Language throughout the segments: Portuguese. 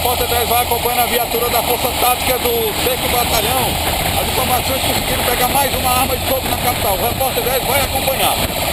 repórter 10 vai acompanhando a viatura da Força Tática do 6º Batalhão. As informações conseguiram pegar mais uma arma de fogo na capital. O repórter 10 vai acompanhar.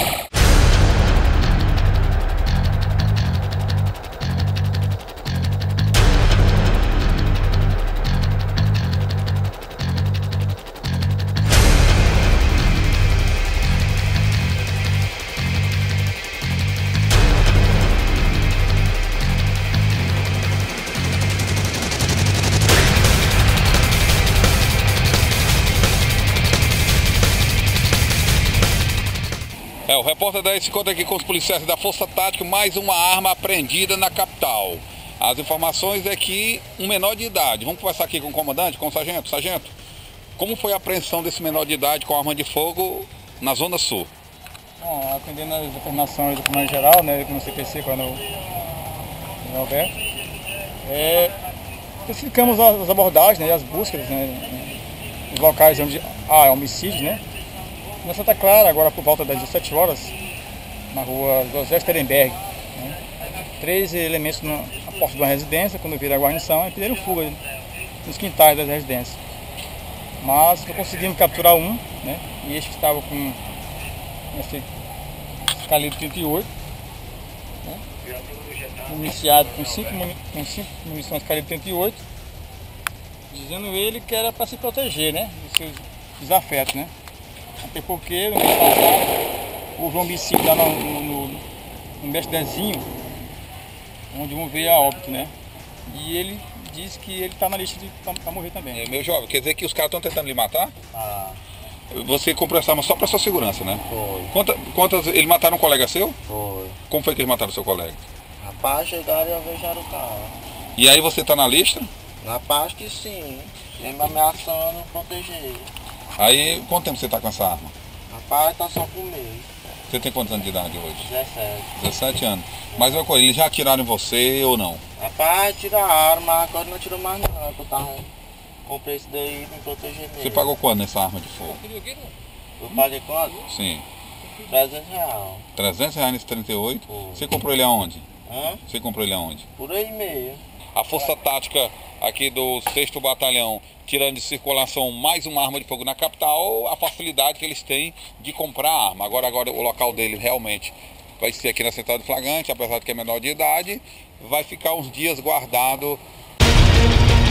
O repórter 10 se encontra aqui com os policiais da Força Tática, mais uma arma apreendida na capital. As informações é que um menor de idade, vamos conversar aqui com o comandante, com o sargento. Sargento, como foi a apreensão desse menor de idade com arma de fogo na Zona Sul? Bom, atendendo às informações do comandante geral, né, com o CPC, quando o Alberto, especificamos as abordagens, né, as buscas, né, nos locais onde há homicídios, né. Na Santa Clara, agora por volta das 17 horas, na rua José Sterenberg, né? 3 elementos na porta de uma residência, quando viram a guarnição, e pediram fuga nos quintais das residências. Mas não conseguimos capturar um, né? E este que estava com esse calibre 38, né? Iniciado com 5 munições de calibre 38, dizendo ele que era para se proteger, né? Dos seus desafetos, né? Até porque no mês passado houve um homicídio lá no Mestre Dezinho, onde um veio a óbito, né? E ele disse que ele está na lista para morrer também. Meu jovem, quer dizer que os caras estão tentando lhe matar? Ah. Você comprou essa arma só para sua segurança, né? Foi. Quantas eles mataram um colega seu? Foi. Como foi que eles mataram seu colega? Rapaz, chegaram e alvejaram o carro. E aí você está na lista? Rapaz que sim, sempre ameaçando proteger. Aí, quanto tempo você está com essa arma? Rapaz, tá só com um mês. Você tem quantos anos de idade hoje? 17. 17 anos. Mas uma coisa, eles já atiraram em você ou não? Rapaz, tiraram, mas agora não tirou mais não. Eu comprei isso daí pra me proteger mesmo. Você pagou quanto nessa arma de fogo? Eu paguei quanto? Sim. R$300. R$300 nesse 38? Foi. Você comprou ele aonde? Hã? Você comprou ele aonde? Por aí mesmo. A Força Tática aqui do 6º Batalhão, tirando de circulação mais uma arma de fogo na capital, a facilidade que eles têm de comprar arma. Agora o local dele realmente vai ser aqui na Central do Flagrante, apesar de que é menor de idade, vai ficar uns dias guardado.